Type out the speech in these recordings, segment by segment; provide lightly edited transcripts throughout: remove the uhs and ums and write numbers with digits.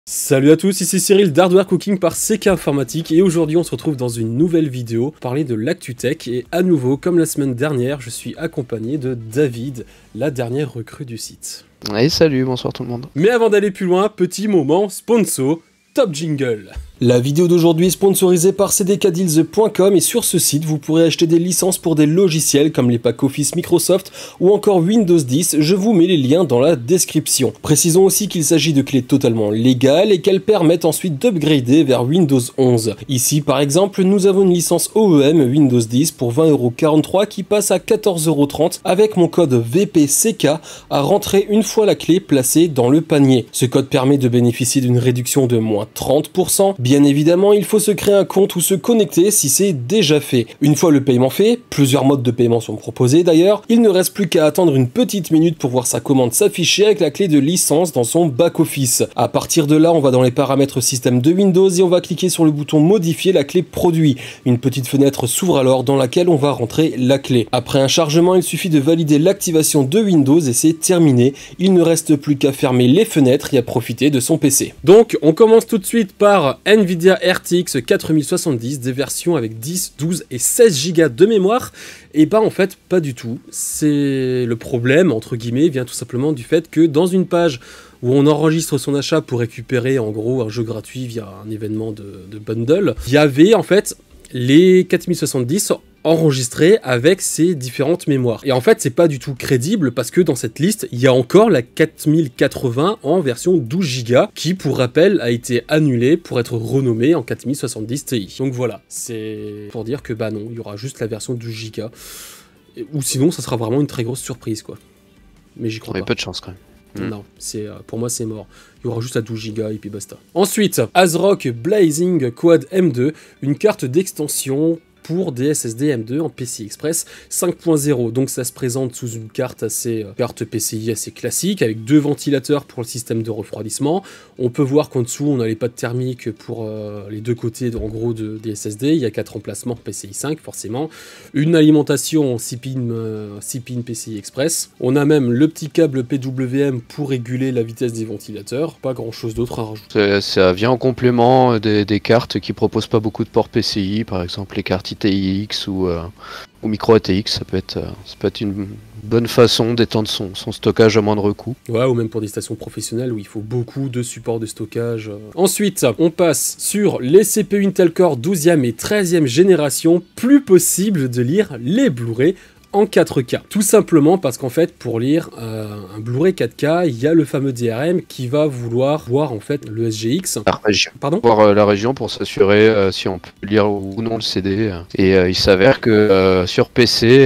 Salut à tous, ici Cyril d'Hardware Cooking par CK Informatique et aujourd'hui on se retrouve dans une nouvelle vidéo pour parler de l'ActuTech et à nouveau, comme la semaine dernière, je suis accompagné de David, la dernière recrue du site. Et salut, bonsoir tout le monde. Mais avant d'aller plus loin, petit moment sponsor, top jingle. La vidéo d'aujourd'hui est sponsorisée par cdkdeals.com et sur ce site, vous pourrez acheter des licences pour des logiciels comme les packs Office Microsoft ou encore Windows 10, je vous mets les liens dans la description. Précisons aussi qu'il s'agit de clés totalement légales et qu'elles permettent ensuite d'upgrader vers Windows 11. Ici par exemple, nous avons une licence OEM Windows 10 pour 20,43€ qui passe à 14,30€ avec mon code VPCK à rentrer une fois la clé placée dans le panier. Ce code permet de bénéficier d'une réduction de moins 30%. Bien évidemment, il faut se créer un compte ou se connecter si c'est déjà fait. Une fois le paiement fait, plusieurs modes de paiement sont proposés d'ailleurs, il ne reste plus qu'à attendre une petite minute pour voir sa commande s'afficher avec la clé de licence dans son back-office. À partir de là, on va dans les paramètres système de Windows et on va cliquer sur le bouton modifier la clé produit. Une petite fenêtre s'ouvre alors dans laquelle on va rentrer la clé. Après un chargement, il suffit de valider l'activation de Windows et c'est terminé. Il ne reste plus qu'à fermer les fenêtres et à profiter de son PC. Donc, on commence tout de suite par Nvidia RTX 4070, des versions avec 10, 12 et 16 Go de mémoire. Et bah en fait, pas du tout. C'est le problème, entre guillemets, vient tout simplement du fait que dans une page où on enregistre son achat pour récupérer en gros un jeu gratuit via un événement de bundle, il y avait en fait les 4070 enregistrés avec ces différentes mémoires. Et en fait, c'est pas du tout crédible parce que dans cette liste, il y a encore la 4080 en version 12 Go qui, pour rappel, a été annulée pour être renommée en 4070 Ti. Donc voilà, c'est pour dire que bah non, il y aura juste la version 12 Go. Ou sinon, ça sera vraiment une très grosse surprise, quoi. Mais j'y crois pas. Peu de chance quand même. Non, pour moi c'est mort. Il y aura juste la 12 Go et puis basta. Ensuite, ASRock Blazing Quad M2, une carte d'extension pour des SSD M2 en PCI Express 5.0. Donc ça se présente sous une carte PCI assez classique, avec deux ventilateurs pour le système de refroidissement. On peut voir qu'en dessous, on a les pads thermiques pour les deux côtés en gros des SSD. Il y a 4 emplacements PCI 5 forcément. Une alimentation en 6 pins PCI Express. On a même le petit câble PWM pour réguler la vitesse des ventilateurs. Pas grand chose d'autre à rajouter. Ça vient en complément des cartes qui proposent pas beaucoup de ports PCI, par exemple les cartes ITX ou micro ATX, ça peut être une bonne façon d'étendre son stockage à moindre coût. Ouais, ou même pour des stations professionnelles où il faut beaucoup de support de stockage. Ensuite, on passe sur les CPU Intel Core 12e et 13e génération, plus possible de lire les Blu-ray en 4K. Tout simplement parce qu'en fait, pour lire un Blu-ray 4K, il y a le fameux DRM qui va vouloir voir en fait le SGX. La région. Pardon ? Voir la région pour s'assurer si on peut lire ou non le CD. Et il s'avère que sur PC,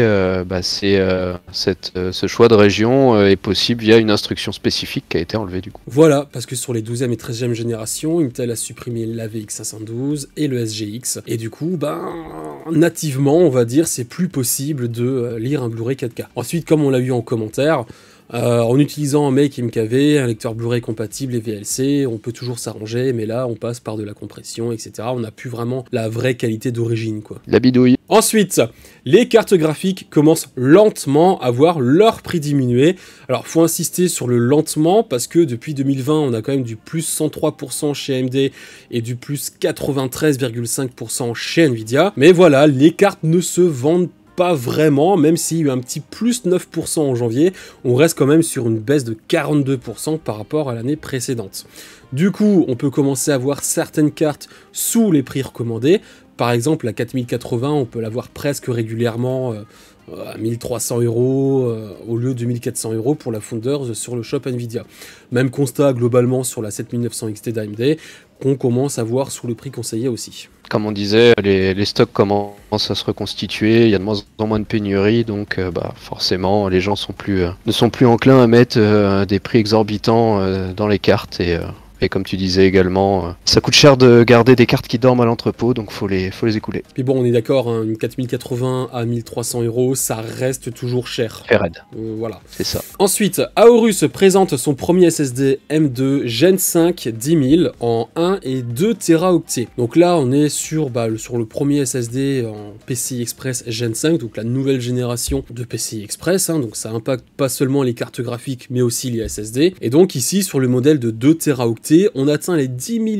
ce choix de région est possible via une instruction spécifique qui a été enlevée du coup. Voilà, parce que sur les 12e et 13e générations, Intel a supprimé l'AVX512 et le SGX. Et du coup, nativement, on va dire, c'est plus possible de lire un Blu-ray 4K. Ensuite, comme on l'a eu en commentaire, en utilisant un Make MKV, un lecteur Blu-ray compatible et VLC, on peut toujours s'arranger, mais là, on passe par de la compression, etc. On n'a plus vraiment la vraie qualité d'origine, quoi. La bidouille. Ensuite, les cartes graphiques commencent lentement à voir leur prix diminuer. Alors, faut insister sur le lentement, parce que depuis 2020, on a quand même du plus 103% chez AMD et du plus 93,5% chez Nvidia. Mais voilà, les cartes ne se vendent pas vraiment, même s'il y a eu un petit plus 9% en janvier, on reste quand même sur une baisse de 42% par rapport à l'année précédente. Du coup, on peut commencer à voir certaines cartes sous les prix recommandés. Par exemple, la 4080, on peut l'avoir presque régulièrement à 1300 € au lieu de 1400 € pour la Founders sur le shop Nvidia. Même constat globalement sur la 7900 XT d'AMD, qu'on commence à voir sous le prix conseillé aussi. Comme on disait, les stocks commencent à se reconstituer, il y a de moins en moins de pénurie, donc forcément les gens ne sont plus enclins à mettre des prix exorbitants dans les cartes et comme tu disais également, ça coûte cher de garder des cartes qui dorment à l'entrepôt, donc faut les écouler. Mais bon, on est d'accord, hein, une 4080 à 1300 €, ça reste toujours cher. Très raide. Voilà. C'est ça. Ensuite, Aorus présente son premier SSD M2 Gen 5 10000 en 1 et 2 Teraoctets. Donc là, on est sur le premier SSD en PCI Express Gen 5, donc la nouvelle génération de PCI Express, hein, donc ça impacte pas seulement les cartes graphiques, mais aussi les SSD. Et donc ici, sur le modèle de 2 Teraoctets, mégaoctets, on atteint les 10 000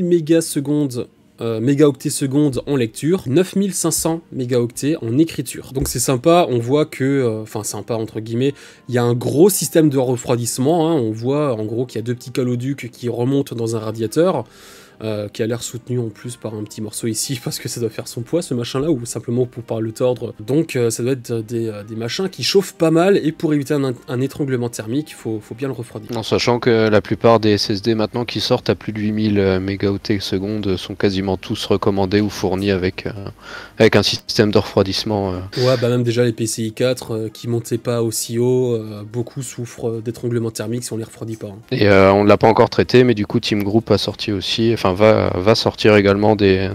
mégaoctets secondes en lecture, 9500 mégaoctets en écriture. Donc c'est sympa, on voit que, enfin sympa entre guillemets, il y a un gros système de refroidissement, hein, on voit en gros qu'il y a deux petits caloducs qui remontent dans un radiateur, qui a l'air soutenu en plus par un petit morceau ici, parce que ça doit faire son poids ce machin là, ou simplement pour pas le tordre. Donc ça doit être des machins qui chauffent pas mal, et pour éviter un étranglement thermique, il faut bien le refroidir. En sachant que la plupart des SSD maintenant qui sortent à plus de 8000 mégaoctets secondes sont quasiment tous recommandés ou fournis avec un système de refroidissement. Ouais, bah même déjà les PCI 4 qui montaient pas aussi haut, beaucoup souffrent d'étranglement thermique si on les refroidit pas. Hein. Et on ne l'a pas encore traité, mais du coup Team Group a sorti aussi, enfin va sortir également des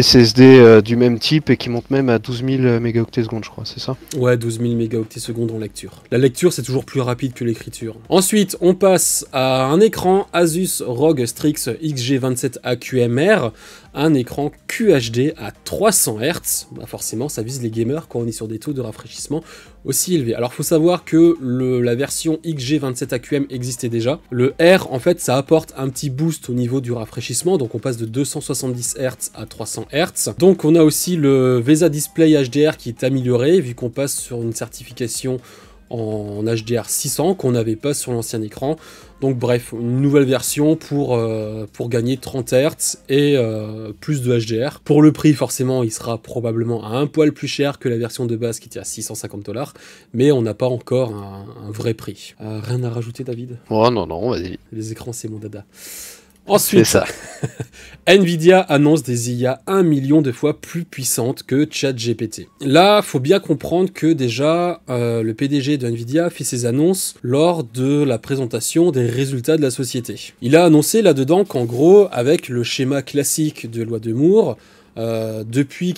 SSD du même type et qui montent même à 12 000 mégaoctets secondes, je crois, c'est ça? Ouais, 12 000 mégaoctets secondes en lecture. La lecture, c'est toujours plus rapide que l'écriture. Ensuite, on passe à un écran Asus ROG Strix XG27 AQMR, un écran QHD à 300 Hz. Bah forcément, ça vise les gamers quand on est sur des taux de rafraîchissement aussi élevés. Alors, faut savoir que la version XG27 AQM existait déjà. Le R, en fait, ça apporte un petit boost au niveau du rafraîchissement, donc on passe de 270 Hz à 300 Hz. Donc, on a aussi le VESA Display HDR qui est amélioré, vu qu'on passe sur une certification en HDR 600 qu'on n'avait pas sur l'ancien écran. Donc bref, une nouvelle version pour gagner 30 Hz et plus de HDR. Pour le prix, forcément, il sera probablement un poil plus cher que la version de base qui était à 650 $, mais on n'a pas encore un vrai prix. Rien à rajouter, David? Oh non, vas-y. Les écrans, c'est mon dada. Ensuite, ça. Nvidia annonce des IA 1 million de fois plus puissantes que ChatGPT. Là, faut bien comprendre que déjà, le PDG de Nvidia a fait ses annonces lors de la présentation des résultats de la société. Il a annoncé là-dedans qu'en gros, avec le schéma classique de loi de Moore, depuis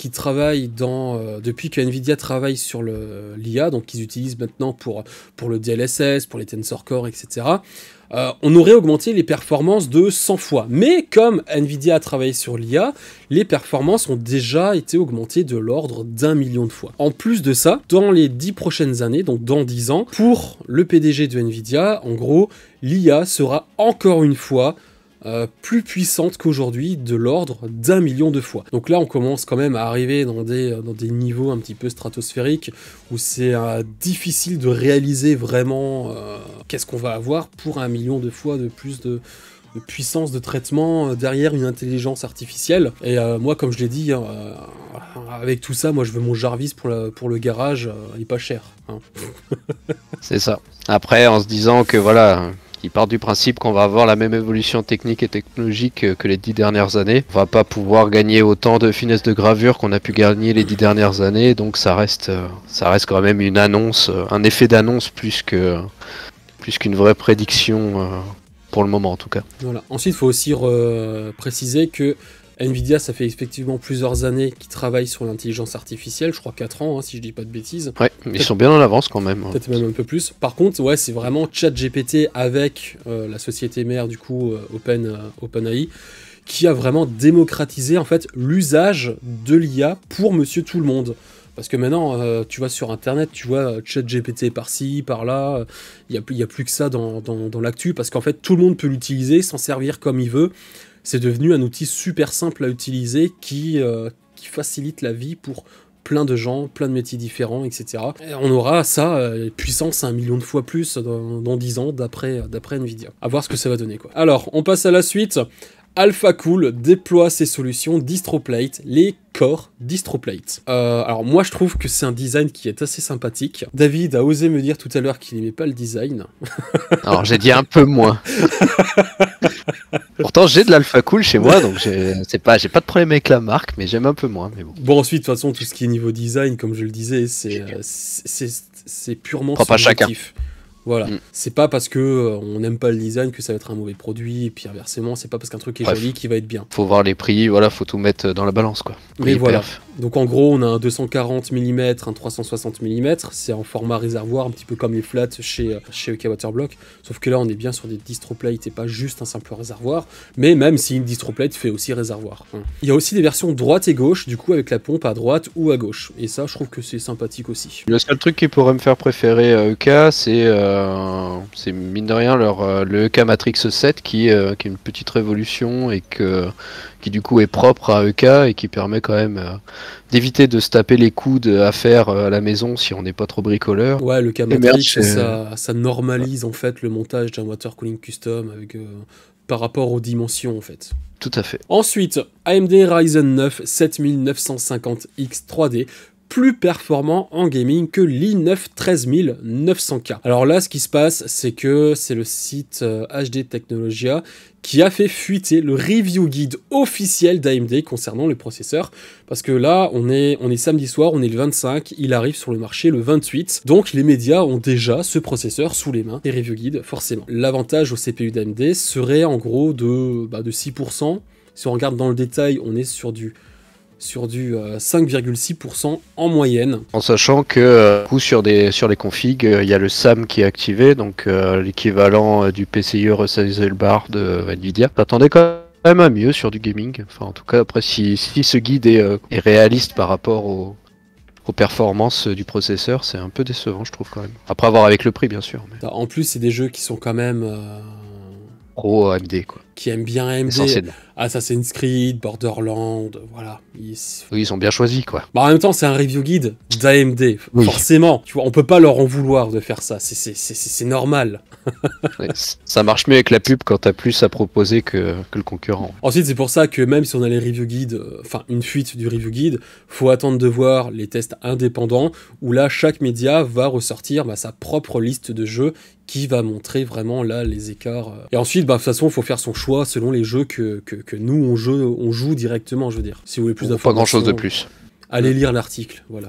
que Nvidia travaille sur l'IA, donc qu'ils utilisent maintenant pour le DLSS, pour les Tensor Core, etc., on aurait augmenté les performances de 100 fois. Mais comme Nvidia a travaillé sur l'IA, les performances ont déjà été augmentées de l'ordre d'1 million de fois. En plus de ça, dans les 10 prochaines années, donc dans 10 ans, pour le PDG de Nvidia, en gros, l'IA sera encore une fois plus puissante qu'aujourd'hui, de l'ordre d'1 million de fois. Donc là, on commence quand même à arriver dans des niveaux un petit peu stratosphériques, où c'est difficile de réaliser vraiment qu'est-ce qu'on va avoir pour 1 million de fois de plus de puissance de traitement derrière une intelligence artificielle. Et moi, comme je l'ai dit, avec tout ça, moi je veux mon Jarvis pour le garage, il est pas cher. Hein. C'est ça. Après, en se disant que voilà... Il part du principe qu'on va avoir la même évolution technique et technologique que les 10 dernières années. On va pas pouvoir gagner autant de finesse de gravure qu'on a pu gagner les 10 dernières années, donc ça reste quand même une annonce, un effet d'annonce plus qu'une vraie prédiction pour le moment en tout cas. Voilà. Ensuite, il faut aussi préciser que Nvidia, ça fait effectivement plusieurs années qu'ils travaillent sur l'intelligence artificielle, je crois 4 ans, hein, si je dis pas de bêtises. Ouais, ils sont bien en avance quand même. Peut-être même un peu plus. Par contre, ouais, c'est vraiment ChatGPT avec la société mère, du coup, OpenAI, qui a vraiment démocratisé en fait l'usage de l'IA pour monsieur tout le monde. Parce que maintenant, tu vas sur Internet, tu vois ChatGPT par-ci, par-là, il n'y a plus que ça dans l'actu, parce qu'en fait, tout le monde peut l'utiliser, s'en servir comme il veut. C'est devenu un outil super simple à utiliser qui facilite la vie pour plein de gens, plein de métiers différents, etc. Et on aura ça, puissance 1 million de fois plus dans 10 ans d'après Nvidia. À voir ce que ça va donner, quoi. Alors, on passe à la suite. AlphaCool déploie ses solutions DistroPlate, les Core DistroPlate. Alors moi je trouve que c'est un design qui est assez sympathique. David a osé me dire tout à l'heure qu'il n'aimait pas le design. Alors j'ai dit un peu moins. Pourtant j'ai de l'AlphaCool chez moi, donc j'ai pas de problème avec la marque, mais j'aime un peu moins. Mais bon. Bon ensuite de toute façon tout ce qui est niveau design, comme je le disais, c'est purement subjectif. Voilà, c'est pas parce que on n'aime pas le design que ça va être un mauvais produit, et puis inversement, c'est pas parce qu'un truc est joli qu'il va être bien. Faut voir les prix, voilà, faut tout mettre dans la balance, quoi. Mais voilà, donc en gros, on a un 240 mm, un 360 mm, c'est en format réservoir, un petit peu comme les flats chez OK Waterblock, sauf que là, on est bien sur des DistroPlate et pas juste un simple réservoir, mais même si une DistroPlate fait aussi réservoir. Hein. Il y a aussi des versions droite et gauche, du coup, avec la pompe à droite ou à gauche, et ça, je trouve que c'est sympathique aussi. Le seul truc qui pourrait me faire préférer EK, c'est c'est mine de rien le EK Matrix 7 qui est une petite révolution et qui du coup est propre à EK et qui permet quand même d'éviter de se taper les coudes à faire à la maison si on n'est pas trop bricoleur. Ouais, le EK Matrix, ça normalise en fait le montage d'un water cooling custom avec, par rapport aux dimensions en fait. Tout à fait. Ensuite, AMD Ryzen 9 7950X 3D, plus performant en gaming que l'i9 13900K. Alors là, ce qui se passe, c'est que c'est le site HD Technologia qui a fait fuiter le review guide officiel d'AMD concernant le processeur, parce que là, on est samedi soir, on est le 25, il arrive sur le marché le 28, donc les médias ont déjà ce processeur sous les mains, et review guide, forcément. L'avantage au CPU d'AMD serait en gros de 6%, si on regarde dans le détail, on est sur du 5,6% en moyenne. En sachant que sur les configs, il y a le SAM qui est activé, donc l'équivalent du PCIe Resizable Bar de Nvidia. T'attendais quand même à mieux sur du gaming. Enfin, en tout cas, après, si ce guide est réaliste par rapport aux performances du processeur, c'est un peu décevant, je trouve quand même. Après avoir avec le prix, bien sûr. Mais... En plus, c'est des jeux qui sont quand même... pro AMD, quoi. Qui aiment bien AMD. Assassin's Creed, Borderlands, voilà. Oui, ils sont bien choisis, quoi. Bah, en même temps, c'est un review guide d'AMD, forcément. Tu vois, on peut pas leur en vouloir de faire ça, c'est normal. Ouais, ça marche mieux avec la pub quand t'as plus à proposer que le concurrent. Ensuite, c'est pour ça que même si on a les review guides, enfin une fuite du review guide, faut attendre de voir les tests indépendants, où là, chaque média va ressortir sa propre liste de jeux qui va montrer vraiment là les écarts. Et ensuite, de toute façon, il faut faire son choix selon les jeux que nous, on joue directement, je veux dire. Si vous voulez plus d'informations... Pas grand-chose de plus. Allez lire l'article, voilà.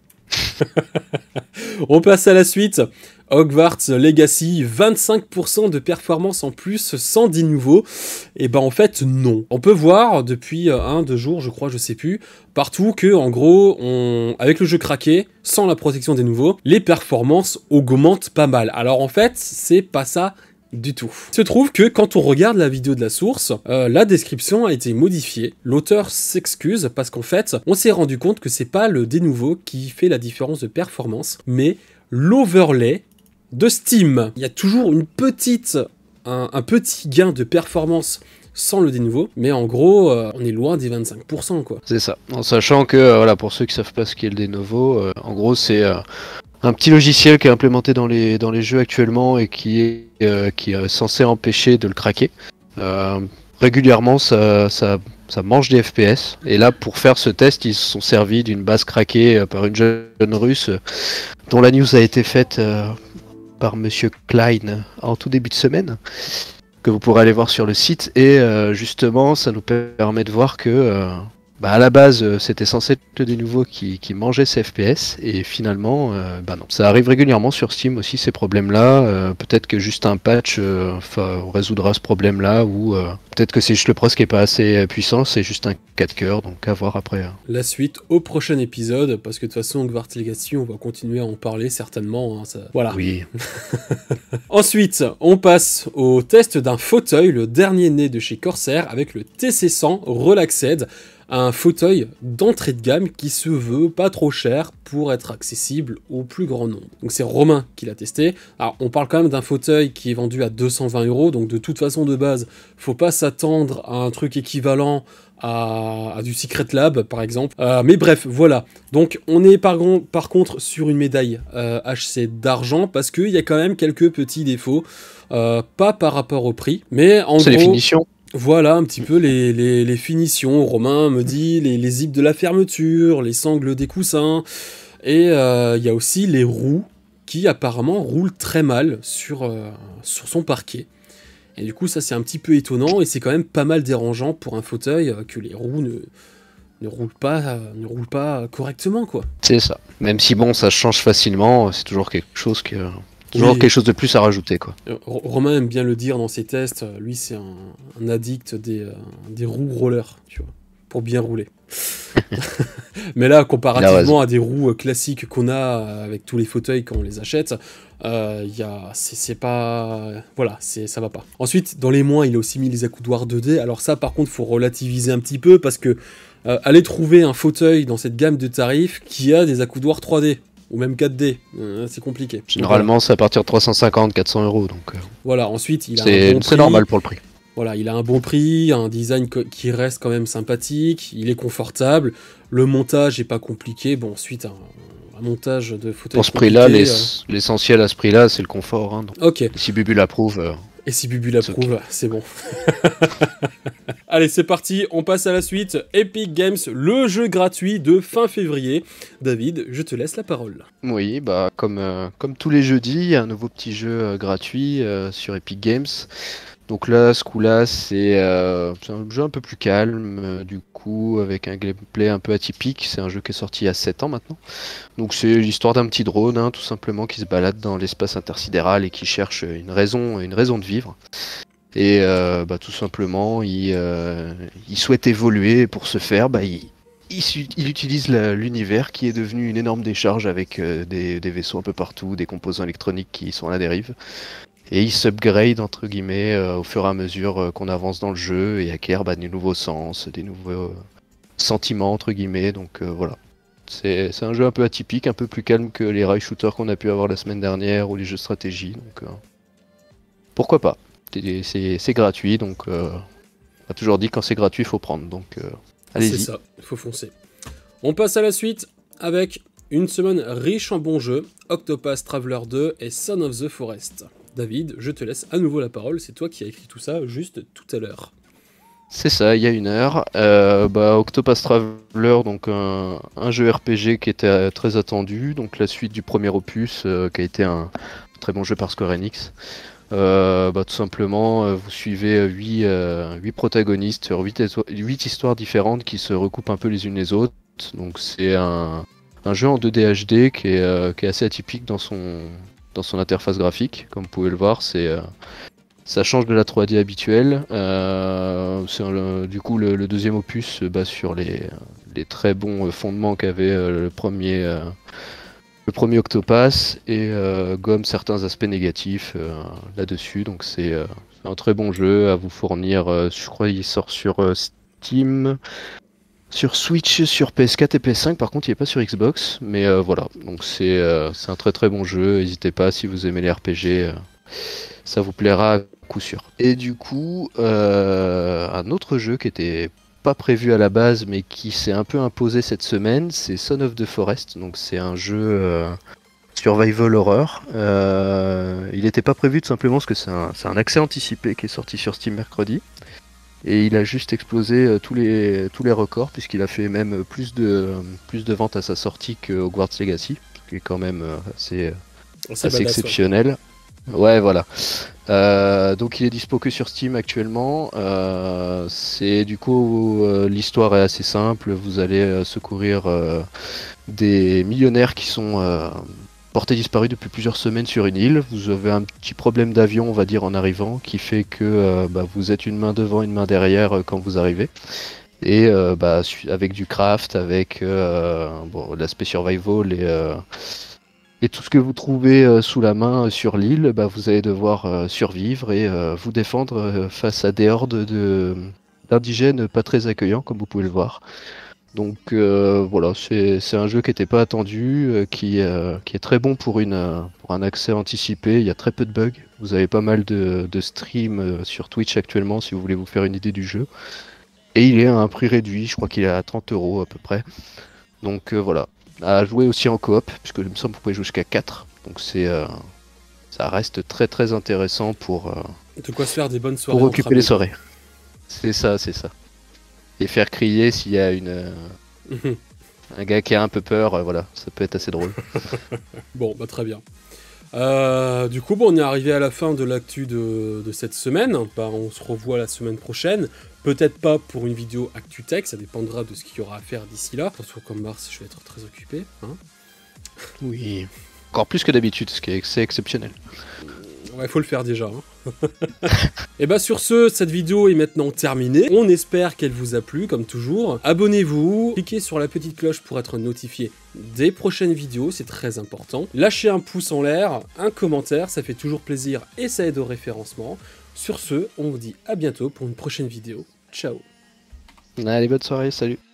On passe à la suite. Hogwarts Legacy, 25% de performance en plus, sans dit nouveau. Et en fait, non. On peut voir depuis 1-2 jours, je crois, je sais plus, partout que, en gros, avec le jeu craqué, sans la protection des nouveaux, les performances augmentent pas mal. Alors en fait, c'est pas ça du tout. Il se trouve que quand on regarde la vidéo de la source, la description a été modifiée. L'auteur s'excuse parce qu'en fait, on s'est rendu compte que c'est pas le dénouveau qui fait la différence de performance, mais l'overlay de Steam. Il y a toujours un petit gain de performance sans le dénouveau, mais en gros, on est loin des 25%, quoi. C'est ça. En sachant que, voilà, pour ceux qui savent pas ce qu'est le dénouveau, en gros, c'est un petit logiciel qui est implémenté dans les jeux actuellement et qui est censé empêcher de le craquer. Régulièrement, ça mange des FPS. Et là, pour faire ce test, ils se sont servis d'une base craquée par une jeune russe dont la news a été faite par Monsieur Klein en tout début de semaine, que vous pourrez aller voir sur le site. Et justement, ça nous permet de voir que... à la base, c'était censé être des nouveaux qui mangeaient ces FPS, et finalement, non. Ça arrive régulièrement sur Steam aussi, ces problèmes-là. Peut-être que juste un patch résoudra ce problème-là, ou peut-être que c'est juste le pros qui est pas assez puissant, c'est juste un cas de cœur, donc à voir après. La suite au prochain épisode, parce que de toute façon, Hogwarts Legacy, on va continuer à en parler certainement. Hein, ça... Voilà. Oui. Ensuite, on passe au test d'un fauteuil, le dernier né de chez Corsair, avec le TC100 Relaxed. Un fauteuil d'entrée de gamme qui se veut pas trop cher pour être accessible au plus grand nombre. Donc c'est Romain qui l'a testé. Alors on parle quand même d'un fauteuil qui est vendu à 220 €, donc de toute façon de base, faut pas s'attendre à un truc équivalent à du Secret Lab par exemple. Mais bref, voilà. Donc on est par contre sur une médaille HC d'argent parce qu'il y a quand même quelques petits défauts, pas par rapport au prix, mais en gros... C'est les finitions. Voilà un petit peu les finitions. Romain me dit les zips de la fermeture, les sangles des coussins, et il y a aussi les roues qui apparemment roulent très mal sur son parquet. Et du coup ça c'est un petit peu étonnant et c'est quand même pas mal dérangeant pour un fauteuil que les roues ne roulent pas correctement, quoi. C'est ça. Même si bon ça change facilement, c'est toujours quelque chose que... Toujours quelque chose de plus à rajouter, quoi. Romain aime bien le dire dans ses tests, lui c'est un addict des roues rollers, tu vois, pour bien rouler. Mais là, comparativement à des roues classiques qu'on a avec tous les fauteuils quand on les achète, c'est pas... Voilà, ça va pas. Ensuite, dans les moins, il a aussi mis les accoudoirs 2D. Alors ça, par contre, faut relativiser un petit peu parce que aller trouver un fauteuil dans cette gamme de tarifs qui a des accoudoirs 3D. ou même 4D, c'est compliqué. Généralement, c'est à partir de 350-400 euros. Donc, voilà, ensuite, il a un bon prix. C'est normal pour le prix. Voilà, il a un bon prix, un design qui reste quand même sympathique, il est confortable, le montage est pas compliqué. Bon, ensuite, un montage de fauteuil. Pour ce prix-là, l'essentiel à ce prix-là, c'est le confort. Hein, donc. Ok. Si Bubu l'approuve. Et si Bubu l'approuve, okay. C'est bon. Allez, c'est parti, on passe à la suite. Epic Games, le jeu gratuit de fin février. David, je te laisse la parole. Oui, bah comme tous les jeudis, il y a un nouveau petit jeu gratuit sur Epic Games. Donc là, ce coup-là, c'est un jeu un peu plus calme, du coup, avec un gameplay un peu atypique. C'est un jeu qui est sorti il y a 7 ans maintenant. Donc c'est l'histoire d'un petit drone, hein, tout simplement, qui se balade dans l'espace intersidéral et qui cherche une raison de vivre. Et tout simplement, il souhaite évoluer. Et pour ce faire, il utilise l'univers qui est devenu une énorme décharge avec des vaisseaux un peu partout, des composants électroniques qui sont à la dérive. Et il s'upgrade entre guillemets au fur et à mesure qu'on avance dans le jeu et acquiert des nouveaux sens, des nouveaux sentiments entre guillemets. Donc voilà. C'est un jeu un peu atypique, un peu plus calme que les rail shooters qu'on a pu avoir la semaine dernière ou les jeux de stratégie. Donc pourquoi pas. C'est gratuit, donc on a toujours dit quand c'est gratuit, il faut prendre. Donc allez-y. C'est ça, il faut foncer. On passe à la suite avec une semaine riche en bons jeux, Octopath Traveler 2 et Son of the Forest. David, je te laisse à nouveau la parole, c'est toi qui as écrit tout ça juste tout à l'heure. C'est ça, il y a 1 heure. Octopath Traveler, donc un jeu RPG qui était très attendu, donc la suite du premier opus, qui a été un très bon jeu par Square Enix. Tout simplement, vous suivez 8 protagonistes sur 8 histoires différentes qui se recoupent un peu les unes les autres. Donc c'est un jeu en 2D HD qui est assez atypique dans son interface graphique. Comme vous pouvez le voir, ça change de la 3D habituelle. Du coup, le deuxième opus se base sur les très bons fondements qu'avait le premier Octopath et gomme certains aspects négatifs là-dessus. Donc c'est un très bon jeu à vous fournir. Je crois qu'il sort sur Steam, sur Switch, sur PS4 et PS5. Par contre, il n'est pas sur Xbox. Mais voilà, donc c'est un très très bon jeu. N'hésitez pas si vous aimez les RPG. Ça vous plaira à coup sûr. Et du coup, un autre jeu qui était pas prévu à la base mais qui s'est un peu imposé cette semaine, c'est Son of the Forest. Donc c'est un jeu survival horror. Il n'était pas prévu tout simplement parce que c'est un accès anticipé qui est sorti sur Steam mercredi. Et il a juste explosé tous les records puisqu'il a fait même plus de ventes à sa sortie que Hogwarts Legacy, ce qui est quand même assez exceptionnel. Ouais, voilà. Donc il est dispo que sur Steam actuellement. C'est du coup l'histoire est assez simple. Vous allez secourir des millionnaires qui sont portés disparus depuis plusieurs semaines sur une île. Vous avez un petit problème d'avion, on va dire, en arrivant, qui fait que vous êtes une main devant, une main derrière quand vous arrivez. Et avec du craft, avec l'aspect survival et tout ce que vous trouvez sous la main sur l'île, vous allez devoir survivre et vous défendre face à des hordes d'indigènes pas très accueillants, comme vous pouvez le voir. Donc voilà, c'est un jeu qui n'était pas attendu, qui est très bon pour un accès anticipé. Il y a très peu de bugs. Vous avez pas mal de streams sur Twitch actuellement si vous voulez vous faire une idée du jeu. Et il est à un prix réduit, je crois qu'il est à 30 € à peu près. Donc voilà. À jouer aussi en coop, puisque il me semble que vous pouvez jouer jusqu'à 4. Donc ça reste très très intéressant pour de quoi se faire des bonnes soirées. Pour occuper les soirées. C'est ça. Et faire crier s'il y a un gars qui a un peu peur, voilà, ça peut être assez drôle. Bon, très bien. Du coup, on est arrivé à la fin de l'actu de cette semaine. On se revoit la semaine prochaine. Peut-être pas pour une vidéo Actu Tech, ça dépendra de ce qu'il y aura à faire d'ici là. Surtout comme mars, je vais être très occupé. Hein. Oui. Encore plus que d'habitude, ce qui est exceptionnel. Ouais, faut le faire déjà. Hein. Et sur ce, cette vidéo est maintenant terminée. On espère qu'elle vous a plu, comme toujours. Abonnez-vous, cliquez sur la petite cloche pour être notifié des prochaines vidéos, c'est très important. Lâchez un pouce en l'air, un commentaire, ça fait toujours plaisir et ça aide au référencement. Sur ce, on vous dit à bientôt pour une prochaine vidéo. Ciao. Allez, bonne soirée, salut.